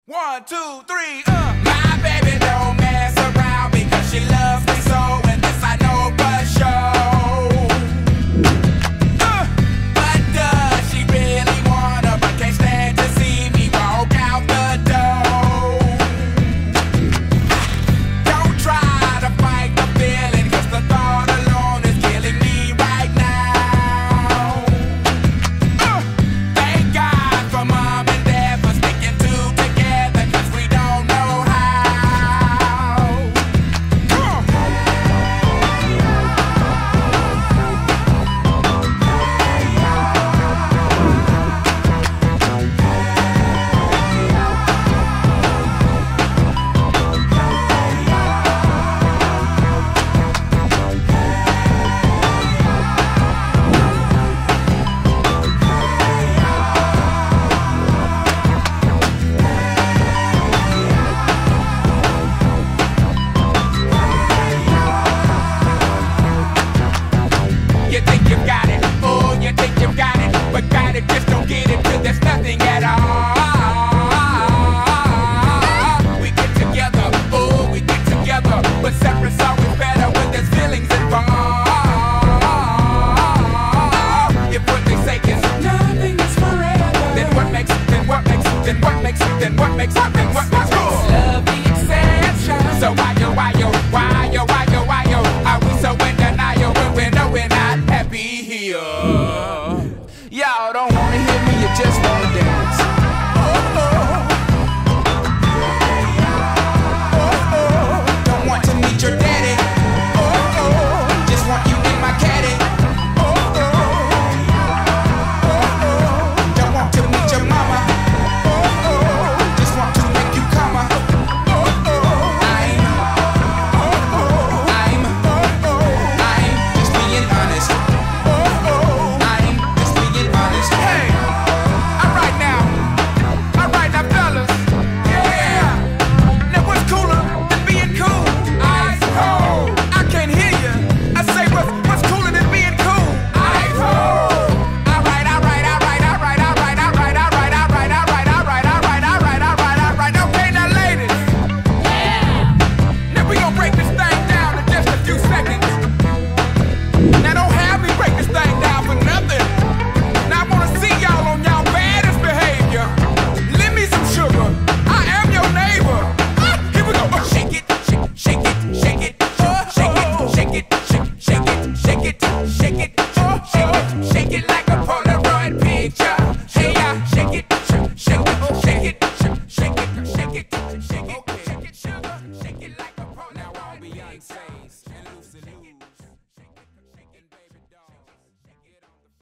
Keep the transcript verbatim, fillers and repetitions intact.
One, two, three, uh. My baby don't mess around because she loves me so, and this I know for sure. Uh, but does she really wanna, but can't stand to see me walk out the door? Don't try to fight the feeling, cause the thought alone is killing me right now. Uh, thank God for mom and dad for sticking two together, cause we don't know how. Come on. You think you got it, oh, you think you got it, but got it, just don't get it till there's nothing at all. We get together, oh, we get together, but separate's always better when there's feelings involved. If what they say is nothing is forever, then what makes, then what makes, then what makes, then what makes, then what makes love the exception? So why yo, why yo, why yo, why yo, why yo, are we so in denial when we know we're not happy here? Y'all don't wanna hear me, you just wanna dance. Oh, oh. Oh, oh. Don't want to meet your daddy. Oh, oh. Just want you in my caddy. Oh, oh. Oh, oh. Don't want to meet your mama. Oh, oh. Just want to make you come. Oh, oh. I'm, oh, oh. I'm, oh, oh. I'm just being honest. Oh, oh. I'm just being honest. Hey, alright now, alright now, fellas. Yeah. Now what's cooler than being cool? Ice cold. I can't hear you. I say what's what's cooler than being cool? Ice cold. Alright, alright, alright, alright, alright, alright, alright, alright, alright, alright, alright, alright, alright, alright. Okay, now ladies. Yeah. Now we gonna break this thing down in just a few seconds. Now don't have me break this thing down for nothing. Now I wanna see y'all on y'all baddest behavior. Lend me some sugar. I am your neighbor. Ah, here we go. Oh, shake it, shake, shake it, shake it, oh, shake it, shake it, shake, shake it, shake it, shake it, oh, shake it, shake it like a Polaroid picture. Hey, yeah, shake it, shake, shake it, shake it, shake, shake it, shake it, shake it, shake it, sugar, shake it like a Polaroid picture.